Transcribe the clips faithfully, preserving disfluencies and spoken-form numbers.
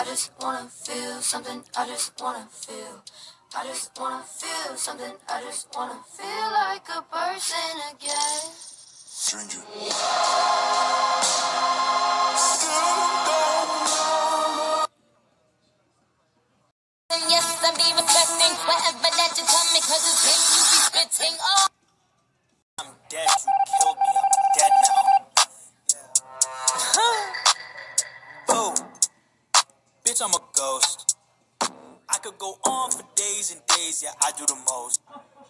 just wanna feel something, I just wanna feel. I just wanna feel something, I just wanna feel like a person again. Stranger. Yes, I be respecting whatever that you tell me, cause it's him you be spitting. Oh, I'm dead, you killed me, I'm dead now. Oh, bitch, I'm a ghost. I could go on for days and days, yeah, I do the most.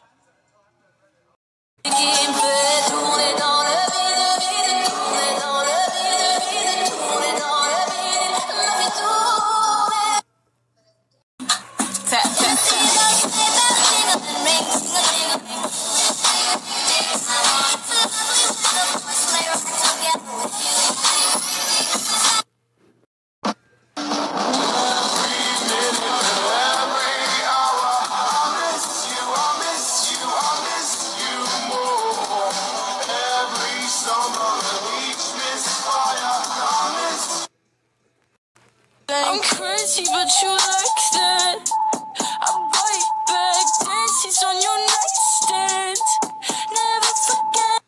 I'm crazy, but you like that. I bite back dances on your nightstand. Never forget.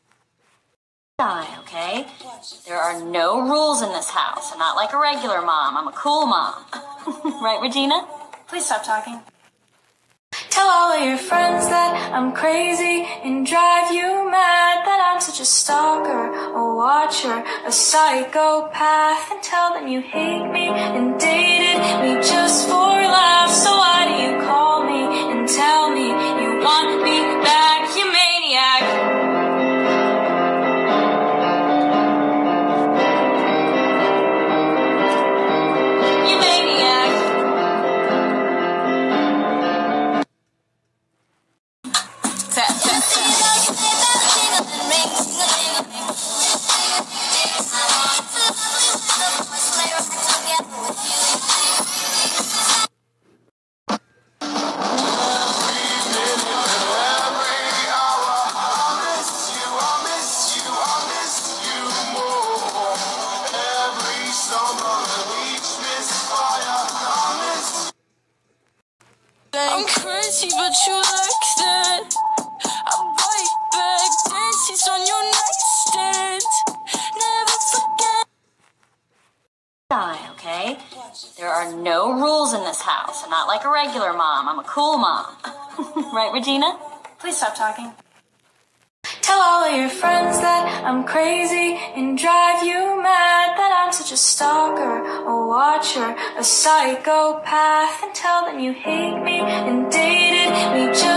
Die, okay? There are no rules in this house. I'm not like a regular mom. I'm a cool mom. Right, Regina? Please stop talking. Tell all of your friends that I'm crazy and drive you mad, that I'm such a stalker, a watcher, a psychopath, and tell them you hate me and dated me just for laughs. So why do you call me and tell me you want me back, you maniac? I'm crazy, but you like that. I bite back dances on your nightstand. Never forget. Die, okay? There are no rules in this house. I'm not like a regular mom. I'm a cool mom. Right, Regina? Please stop talking. Tell all of your friends that I'm crazy and drive you mad, that I'm such a stalker, a watcher, a psychopath, and tell them you hate me and dated me just